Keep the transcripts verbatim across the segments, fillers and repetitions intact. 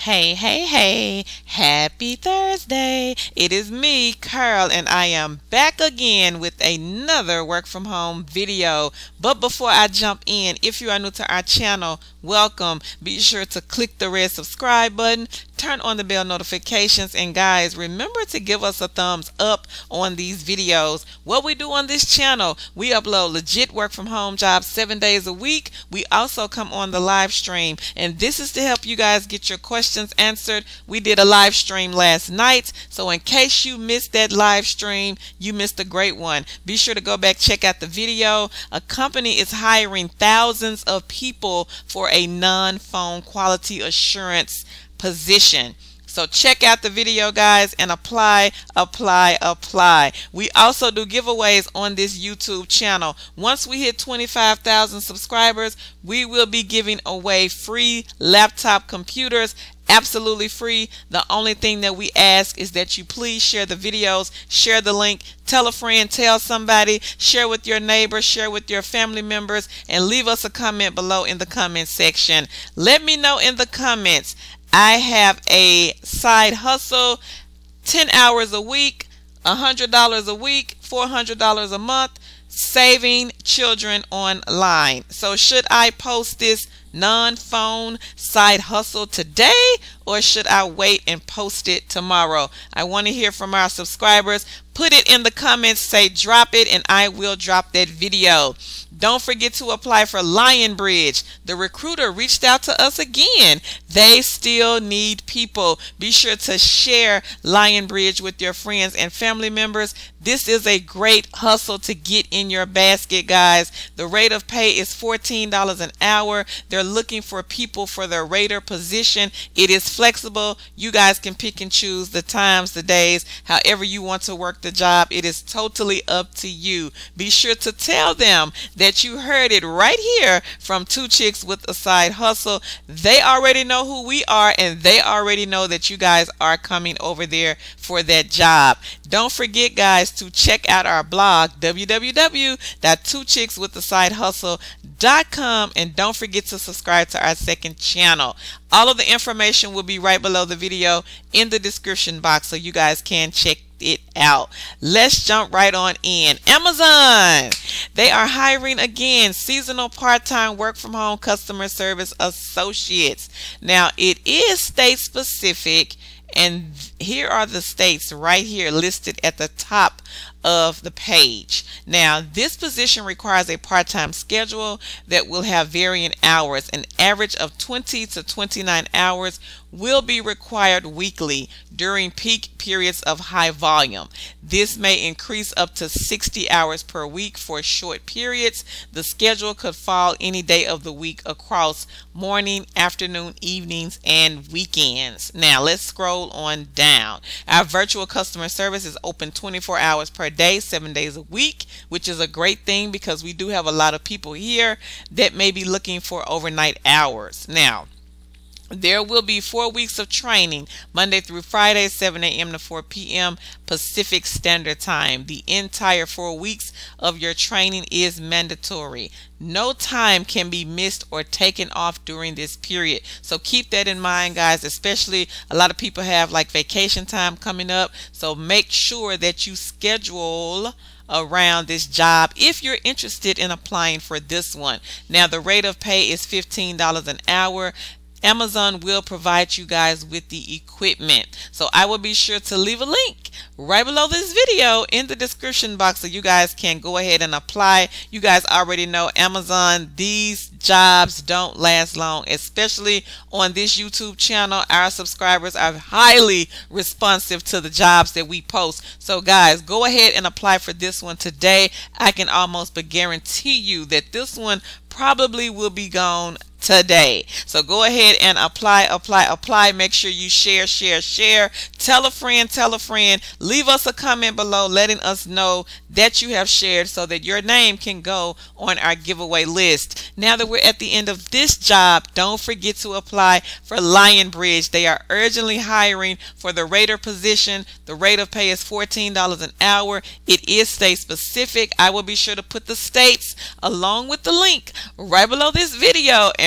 Hey, hey, hey, happy Thursday. It is me, Carl, and I am back again with another work from home video. But before I jump in, if you are new to our channel, welcome. Be sure to click the red subscribe button, turn on the bell notifications, and guys, remember to give us a thumbs up on these videos. What we do on this channel, we upload legit work from home jobs seven days a week. We also come on the live stream, and this is to help you guys get your questions answered. We did a live stream last night, so in case you missed that live stream, you missed a great one. Be sure to go back, check out the video. A company is hiring thousands of people for a non-phone quality assurance position. So check out the video, guys, and apply, apply, apply. We also do giveaways on this YouTube channel. Once we hit twenty-five thousand subscribers, we will be giving away free laptop computers, absolutely free. The only thing that we ask is that you please share the videos, share the link, tell a friend, tell somebody, share with your neighbors, share with your family members, and leave us a comment below in the comment section. Let me know in the comments. I have a side hustle, ten hours a week, one hundred dollars a week, four hundred dollars a month, saving children online. So should I post this non-phone side hustle today, or should I wait and post it tomorrow? I want to hear from our subscribers. Put it in the comments, say drop it, and I will drop that video. Don't forget to apply for Lionbridge. The recruiter reached out to us again. They still need people. Be sure to share Lionbridge with your friends and family members. This is a great hustle to get in your basket, guys. The rate of pay is fourteen dollars an hour. They're looking for people for their rater position. It is flexible. You guys can pick and choose the times, the days, however you want to work the job. It is totally up to you. Be sure to tell them that you heard it right here from Two Chicks with a Side Hustle. They already know who we are, and they already know that you guys are coming over there for that job. Don't forget, guys, to check out our blog, w w w dot two chicks with a side hustle dot com, and don't forget to subscribe to our second channel. All of the information will be right below the video in the description box, so you guys can check it out. Let's jump right on in. Amazon, they are hiring again seasonal part-time work from home customer service associates. Now it is state specific, and here are the states right here listed at the top of the page. Now this position requires a part-time schedule that will have varying hours. An average of twenty to twenty-nine hours will be required weekly during peak periods of high volume. This may increase up to sixty hours per week for short periods. The schedule could fall any day of the week across morning, afternoon, evenings, and weekends. Now let's scroll on down. Our virtual customer service is open twenty-four hours per day, seven days a week, which is a great thing because we do have a lot of people here that may be looking for overnight hours. Now there will be four weeks of training, Monday through Friday, seven A M to four P M Pacific Standard Time. The entire four weeks of your training is mandatory. No time can be missed or taken off during this period. So keep that in mind, guys, especially a lot of people have like vacation time coming up. So make sure that you schedule around this job if you're interested in applying for this one. Now the rate of pay is fifteen dollars an hour. Amazon will provide you guys with the equipment. So I will be sure to leave a link right below this video in the description box so you guys can go ahead and apply. You guys already know Amazon, these jobs don't last long, especially on this YouTube channel. Our subscribers are highly responsive to the jobs that we post. So guys, go ahead and apply for this one today. I can almost but guarantee you that this one probably will be gone today. So go ahead and apply, apply, apply. Make sure you share, share, share. Tell a friend, tell a friend. Leave us a comment below letting us know that you have shared so that your name can go on our giveaway list. Now that we're at the end of this job, don't forget to apply for Lionbridge. They are urgently hiring for the rater position. The rate of pay is fourteen dollars an hour. It is state specific. I will be sure to put the states along with the link right below this video, and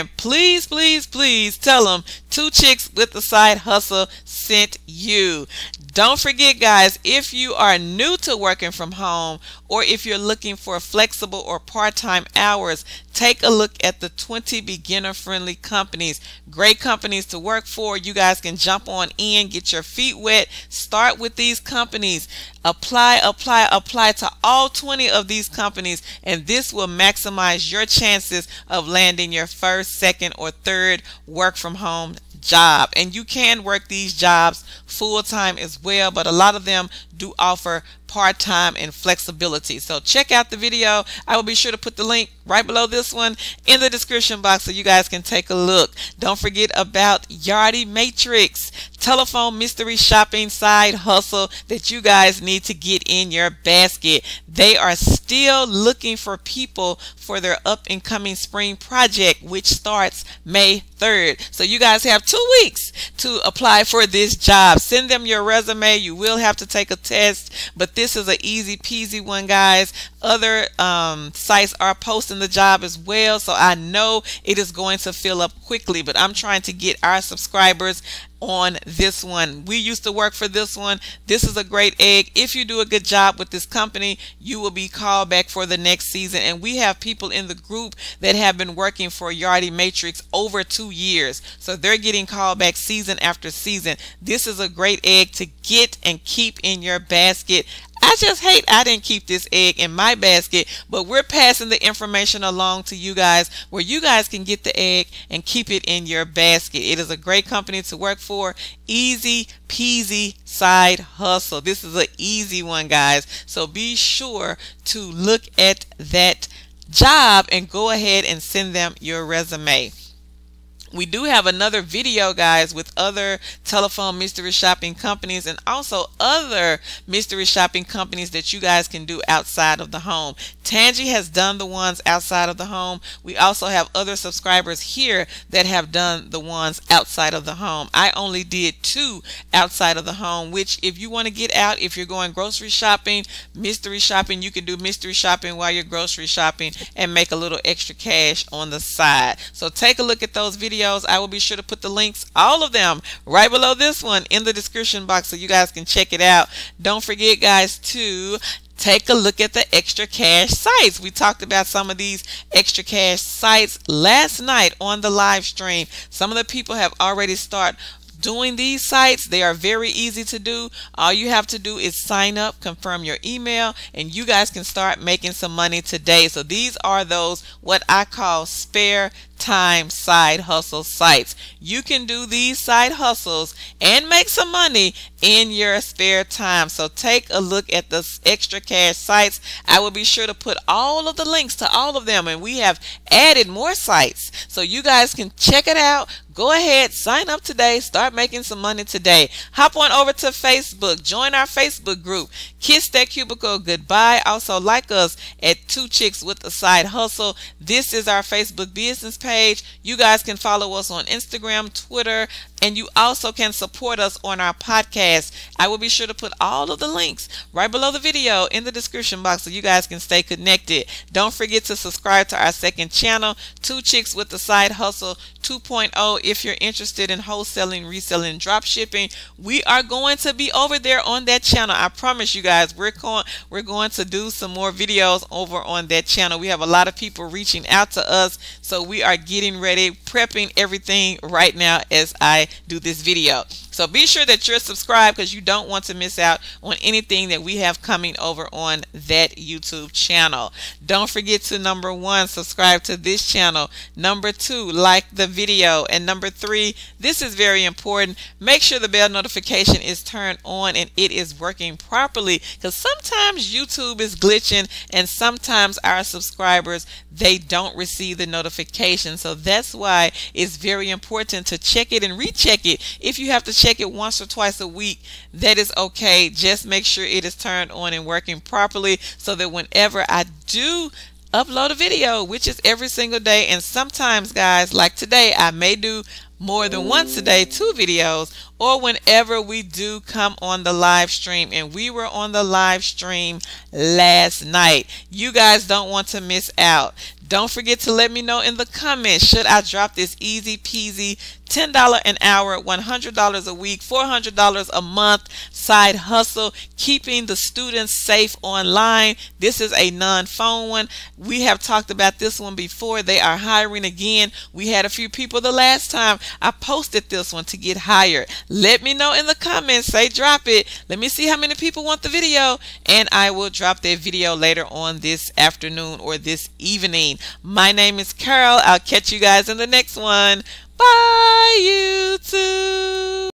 and please, please, please tell them Two Chicks with the Side Hustle sent you. Don't forget, guys, if you are new to working from home, or if you're looking for flexible or part-time hours, take a look at the twenty beginner-friendly companies. Great companies to work for. You guys can jump on in, get your feet wet, start with these companies. Apply, apply, apply to all twenty of these companies, and this will maximize your chances of landing your first, second, or third work from home job. And you can work these jobs full-time as well, but a lot of them do offer part-time and flexibility. So check out the video. I will be sure to put the link right below this one in the description box so you guys can take a look. Don't forget about Yardi Matrix, telephone mystery shopping side hustle that you guys need to get in your basket. They are still looking for people for their up and coming spring project, which starts May third. So you guys have two weeks to apply for this job. Send them your resume. You will have to take a test, but this is an easy peasy one, guys. Other um, sites are posting the job as well, so I know it is going to fill up quickly, but I'm trying to get our subscribers on this one. We used to work for this one. This is a great egg. If you do a good job with this company, you will be called back for the next season. And we have people in the group that have been working for Yardi Matrix over two years. So they're getting called back season after season. This is a great egg to get and keep in your basket. I just hate I didn't keep this egg in my basket, but we're passing the information along to you guys where you guys can get the egg and keep it in your basket. It is a great company to work for. Easy peasy side hustle. This is an easy one, guys. So be sure to look at that job and go ahead and send them your resume. We do have another video, guys, with other telephone mystery shopping companies and also other mystery shopping companies that you guys can do outside of the home. Tangi has done the ones outside of the home. We also have other subscribers here that have done the ones outside of the home. I only did two outside of the home, which if you want to get out, if you're going grocery shopping, mystery shopping, you can do mystery shopping while you're grocery shopping and make a little extra cash on the side. So take a look at those videos. I will be sure to put the links, all of them, right below this one in the description box so you guys can check it out. Don't forget, guys, to take a look at the extra cash sites. We talked about some of these extra cash sites last night on the live stream. Some of the people have already started doing these sites. They are very easy to do. All you have to do is sign up, confirm your email, and you guys can start making some money today. So these are those what I call spare time side hustle sites. You can do these side hustles and make some money in your spare time. So take a look at the extra cash sites. I will be sure to put all of the links to all of them, and we have added more sites so you guys can check it out. Go ahead, sign up today, start making some money today. Hop on over to Facebook, join our Facebook group, Kiss That Cubicle Goodbye. Also like us at Two Chicks with a Side Hustle. This is our Facebook business page. You guys can follow us on Instagram, Twitter, and you also can support us on our podcast. I will be sure to put all of the links right below the video in the description box so you guys can stay connected. Don't forget to subscribe to our second channel, Two Chicks with the Side Hustle two point oh. If you're interested in wholesaling, reselling, drop shipping, we are going to be over there on that channel. I promise you guys, we're going we're going to do some more videos over on that channel. We have a lot of people reaching out to us, so we are getting ready, prepping everything right now as I do this video. So be sure that you're subscribed because you don't want to miss out on anything that we have coming over on that YouTube channel. Don't forget to, number one, subscribe to this channel. Number two, like the video. And number three, this is very important, make sure the bell notification is turned on and it is working properly, because sometimes YouTube is glitching and sometimes our subscribers, they don't receive the notification. So that's why it's very important to check it and recheck it. If you have to check it once or twice a week, that is okay. Just make sure it is turned on and working properly so that whenever I do upload a video, which is every single day, and sometimes, guys, like today, I may do more than once a day, two videos, or whenever we do come on the live stream. And we were on the live stream last night. You guys don't want to miss out. Don't forget to let me know in the comments, should I drop this easy peasy ten dollars an hour, one hundred dollars a week, four hundred dollars a month side hustle, keeping the students safe online? This is a non-phone one. We have talked about this one before. They are hiring again. We had a few people the last time I posted this one to get hired. Let me know in the comments. Say drop it. Let me see how many people want the video, and I will drop that video later on this afternoon or this evening. My name is Carol. I'll catch you guys in the next one. Bye, YouTube.